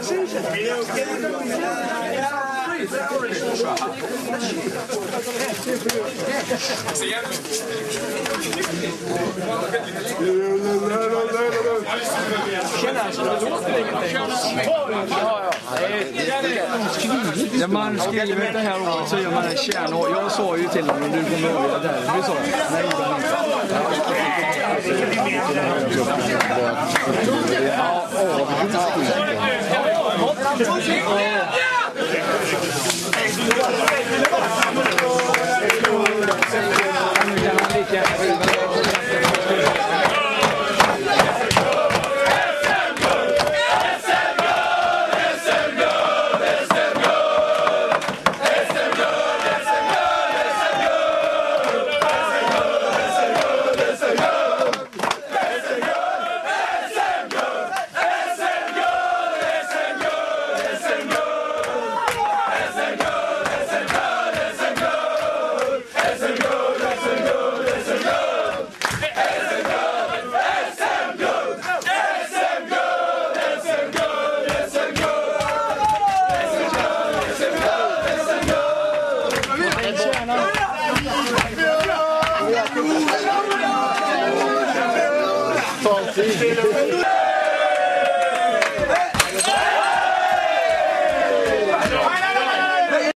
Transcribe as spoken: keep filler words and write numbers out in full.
När man skriver det här året så gör man en kärna. Jag sa ju till honom, du kommer ihåg det där. Du sa, nej, Tag tid.